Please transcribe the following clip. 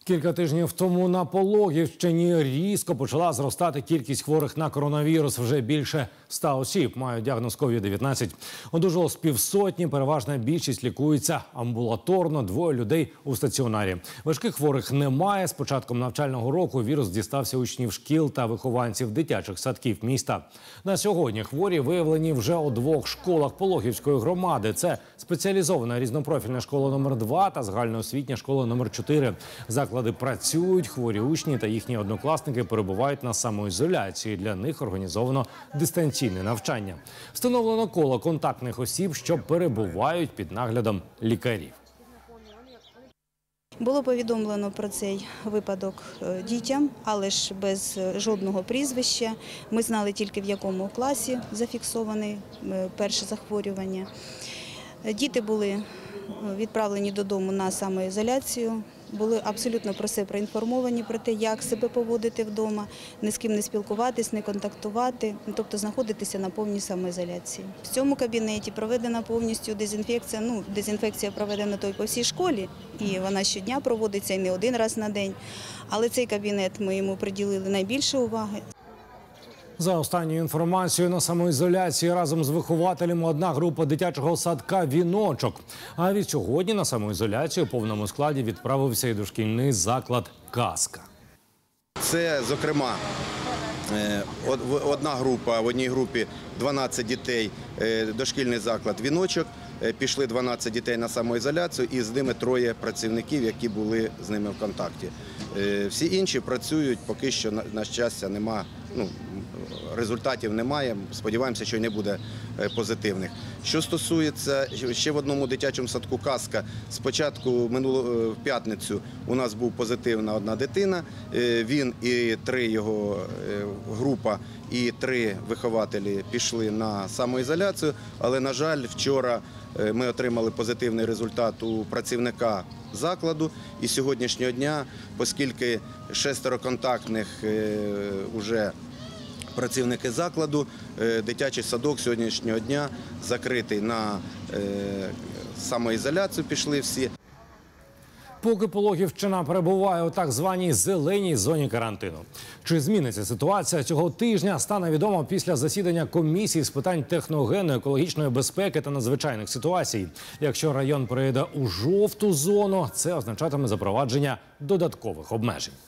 Кілька тижнів тому на Пологівщині різко почала зростати кількість хворих на коронавірус. Вже більше 100 осіб мають діагноз COVID-19. Одужало з півсотні, переважна більшість лікується амбулаторно, 2 людей у стаціонарі. Важких хворих немає. З початком навчального року вірус дістався учнів шкіл та вихованців дитячих садків міста. На сьогодні хворі виявлені вже у 2 школах Пологівської громади. Це спеціалізована різнопрофільна школа номер 2 та загальноосвітня школа номер 4. Заклади працюють, хворі учні та їхні однокласники перебувають на самоізоляції. Для них організовано дистанційне навчання. Встановлено коло контактних осіб, що перебувають під наглядом лікарів. Було повідомлено про цей випадок дітям, але ж без жодного прізвища. Ми знали тільки, в якому класі зафіксоване перше захворювання. Діти були відправлені додому на самоізоляцію, були абсолютно про все проінформовані, про те, як себе поводити вдома, ні з ким не спілкуватись, не контактувати, тобто знаходитися на повній самоізоляції. В цьому кабінеті проведена повністю дезінфекція, дезінфекція проведена по всій школі, і вона щодня проводиться, і не один раз на день, але цей кабінет ми йому приділили найбільше уваги. За останньою інформацією, на самоізоляції разом з вихователями одна група дитячого садка «Віночок». А від сьогодні на самоізоляцію у повному складі відправився і дошкільний заклад «Казка». Це, зокрема, одна група, в одній групі 12 дітей, дошкільний заклад «Віночок». Пішли 12 дітей на самоізоляцію і з ними 3 працівників, які були з ними в контакті. Всі інші працюють, поки що, на щастя, немає, результатів немає. Сподіваємося, що не буде позитивних. Що стосується ще в одному дитячому садку «Казка», спочатку в п'ятницю у нас був позитивна одна дитина, він і 3 його група, і 3 вихователі пішли на самоізоляцію, але, на жаль, вчора ми отримали позитивний результат у працівника закладу. І сьогоднішнього дня, оскільки 6 контактних вже працівники закладу, дитячий садок сьогоднішнього дня закритий на самоізоляцію, пішли всі. Поки Пологівщина перебуває у так званій зеленій зоні карантину. Чи зміниться ситуація цього тижня, стане відомо після засідання комісії з питань техногенно-екологічної безпеки та надзвичайних ситуацій. Якщо район перейде у жовту зону, це означатиме запровадження додаткових обмежень.